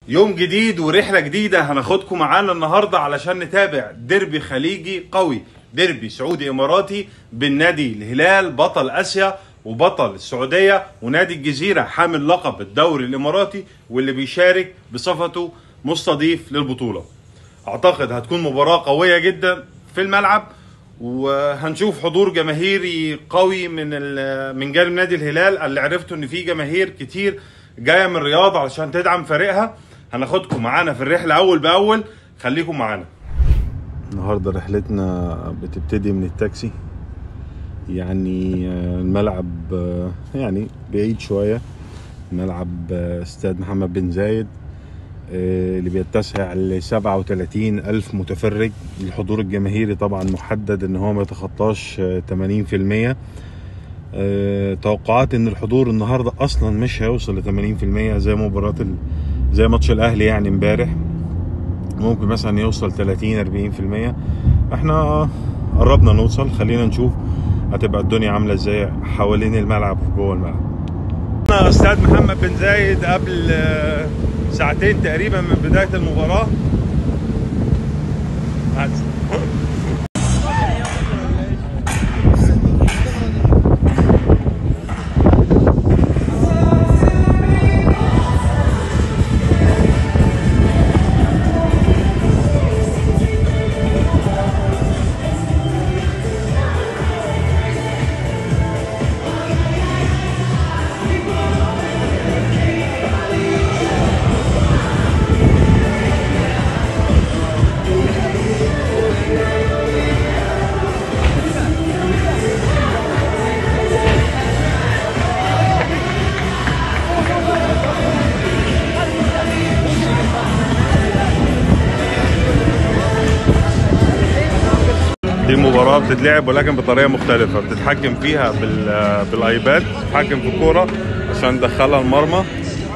يوم جديد ورحلة جديدة هناخدكم معانا النهاردة علشان نتابع ديربي خليجي قوي، ديربي سعودي اماراتي بين نادي الهلال بطل اسيا وبطل السعودية ونادي الجزيرة حامل لقب الدوري الاماراتي واللي بيشارك بصفته مستضيف للبطولة. اعتقد هتكون مباراة قوية جدا في الملعب، وهنشوف حضور جماهيري قوي من جانب نادي الهلال اللي عرفته ان في جماهير كتير جايه من الرياض علشان تدعم فريقها. هناخدكم معانا في الرحله اول باول، خليكم معانا. النهارده رحلتنا بتبتدي من التاكسي، يعني الملعب يعني بعيد شويه، ملعب استاد محمد بن زايد اللي بيتسع ل 37,000 متفرج. الحضور الجماهيري طبعا محدد ان هو ما يتخطاش 80%. توقعات ان الحضور النهارده اصلا مش هيوصل ل 80% زي ماتش الاهلي يعني امبارح، ممكن مثلا يوصل 30-40%. احنا قربنا نوصل، خلينا نشوف هتبقى الدنيا عامله ازاي حوالين الملعب وجوه الملعب. استاد محمد بن زايد قبل ساعتين تقريبا من بدايه المباراه. دي مباراة بتتلعب ولكن بطريقة مختلفة، بتتحكم فيها بالايباد، بتتحكم في الكورة عشان تدخلها المرمى.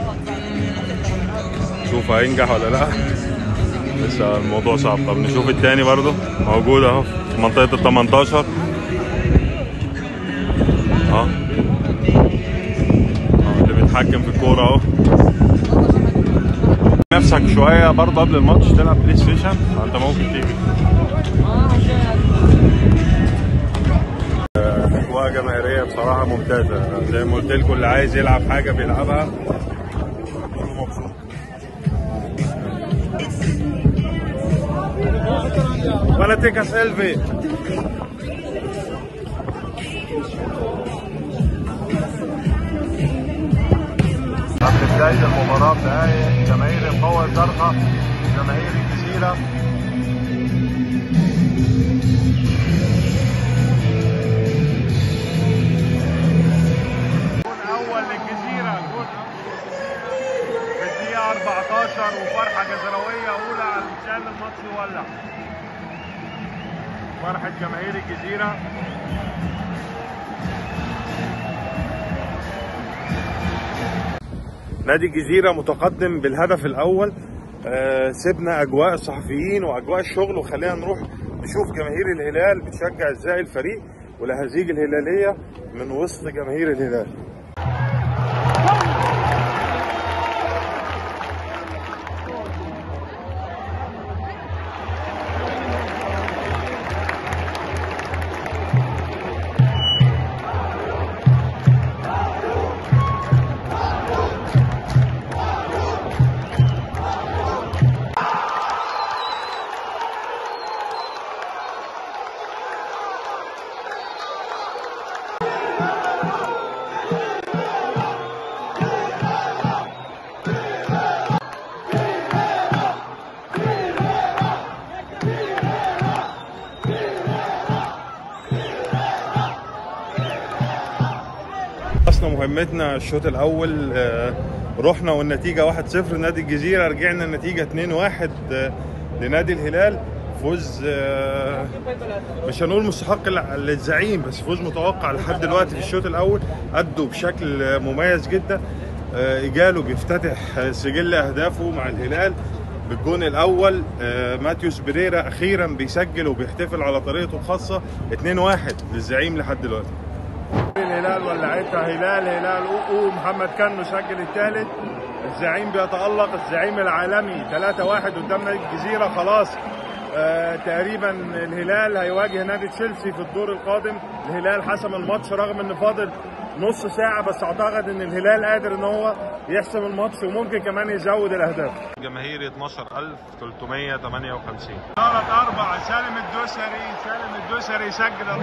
شوف هينجح ولا لا، لسه الموضوع صعب. طب نشوف التاني برضو موجود اهو في منطقة ال 18 اللي بيتحكم في الكورة اهو. نفسك شوية برضو قبل الماتش تلعب بلاي ستيشن، انت ممكن تيجي. اجواء جماهيريه بصراحه ممتازه، زي ما قلت لكم اللي عايز يلعب حاجه بيلعبها مبسوط. ولا تيك سيلفي. قبل بدايه المباراه بدقايق جماهير القوه الزرقاء، جماهير الجزيره في الدقيقة 14 وفرحة جزروية أولى علشان الماتش يولع. فرحة جماهير الجزيرة. نادي الجزيرة متقدم بالهدف الأول. سيبنا أجواء الصحفيين وأجواء الشغل وخلينا نروح نشوف جماهير الهلال بتشجع ازاي الفريق والأهازيج الهلالية من وسط جماهير الهلال. خلصنا مهمتنا الشوط الاول، رحنا والنتيجه 1-0 نادي الجزيره، رجعنا النتيجه 2-1 لنادي الهلال. فوز مش هنقول مستحق للزعيم، بس فوز متوقع لحد دلوقتي. في الشوط الاول ادوا بشكل مميز جدا. ايجالو بيفتتح سجل اهدافه مع الهلال بالجون الاول. ماتيوس بريرا اخيرا بيسجل وبيحتفل على طريقته الخاصه. 2-1 للزعيم لحد دلوقتي. الهلال ولعتها هلال اوقو. محمد كانو سجل الثالث. الزعيم بيتألق، الزعيم العالمي 3-1 قدام نادي الجزيرة. خلاص تقريبا الهلال هيواجه نادي تشيلسي في الدور القادم. الهلال حسم الماتش رغم ان فاضل نص ساعة، بس اعتقد ان الهلال قادر ان هو يحسم الماتش وممكن كمان يزود الاهداف. جماهير 12358. 3-4 سالم الدوسري سجل.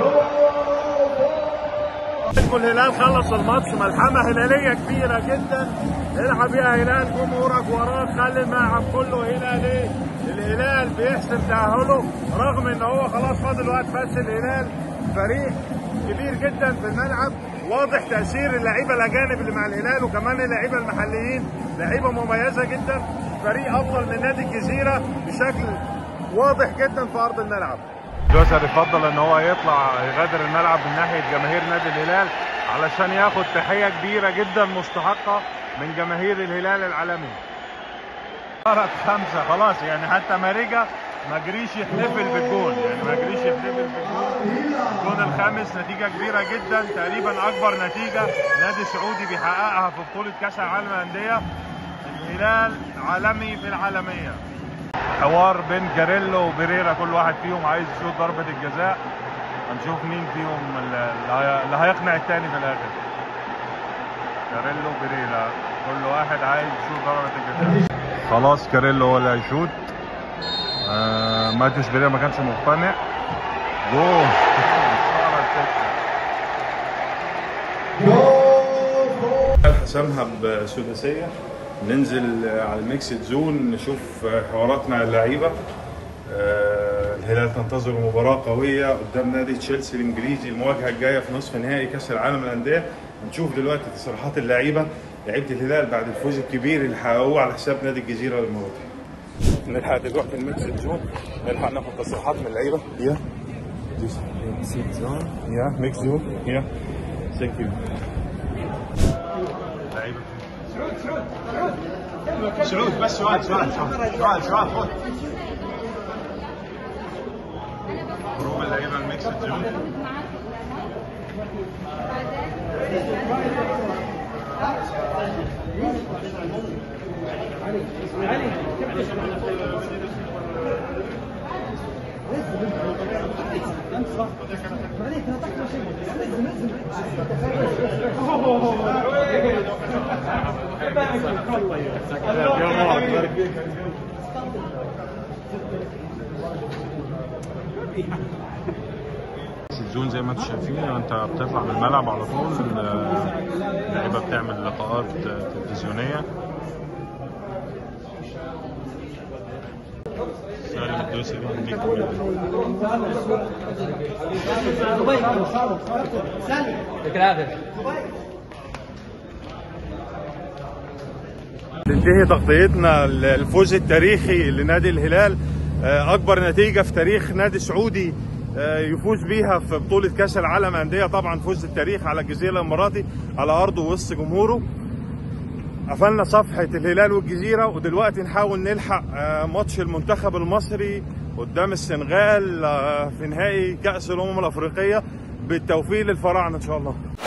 الهلال خلص الماتش، ملحمة هلالية كبيرة جدا. العب يا هلال، جمهورك وراك، خلي الملعب كله هلالي. الهلال بيحسم تأهله رغم ان هو خلاص فاضل وقت، بس الهلال فريق كبير جدا في الملعب. واضح تأثير اللعيبة الأجانب اللي مع الهلال وكمان اللعيبة المحليين، لعيبة مميزة جدا. فريق أفضل من نادي الجزيرة بشكل واضح جدا في أرض الملعب. دوسر يفضل ان هو يغادر الملعب من ناحيه جماهير نادي الهلال علشان ياخد تحيه كبيره جدا مستحقه من جماهير الهلال العالمي. صارت 5 خلاص، يعني حتى ماريجا ما جريش يحتفل بالجون، الجون الخامس. نتيجه كبيره جدا، تقريبا اكبر نتيجه نادي سعودي بيحققها في بطوله كاس العالم للانديه. الهلال عالمي في العالميه. حوار بين جاريلو وبيريرا، كل واحد فيهم عايز يشوط ضربة الجزاء. هنشوف مين فيهم اللي هيقنع التاني في الآخر. جاريلو وبيريرا كل واحد عايز يشوط ضربة الجزاء. خلاص جاريلو هو اللي هيشوط. ماتيوس بيريرا ما كانش مقتنع. جول. حسمها بسداسية. ننزل على الميكسد زون نشوف حوارات مع اللعيبه. الهلال تنتظر مباراه قويه قدام نادي تشيلسي الانجليزي، المواجهه الجايه في نصف نهائي كاس العالم للانديه. هنشوف دلوقتي تصريحات لعيبه الهلال بعد الفوز الكبير اللي حققوه على حساب نادي الجزيره المغربي. نلحق دلوقتي الميكسد زون، نلحق ناخد تصريحات من اللعيبه. يا ميكس زون يا ثانك يو. لعيبه سعود بس سؤال خد جروب اللعيبه الميكس زون. الزون زي ما انتم شايفين، انت بتطلع من الملعب على طول، اللعيبه بتعمل لقاءات تلفزيونيه. سالم الدوسري تنتهي تغطيتنا الفوز التاريخي لنادي الهلال، اكبر نتيجه في تاريخ نادي سعودي يفوز بيها في بطوله كاس العالم للانديه. طبعا فوز التاريخ على الجزيره الاماراتي على ارضه وسط جمهوره. قفلنا صفحه الهلال والجزيره، ودلوقتي نحاول نلحق ماتش المنتخب المصري قدام السنغال في نهائي كاس الامم الافريقيه. بالتوفيق للفراعنه ان شاء الله.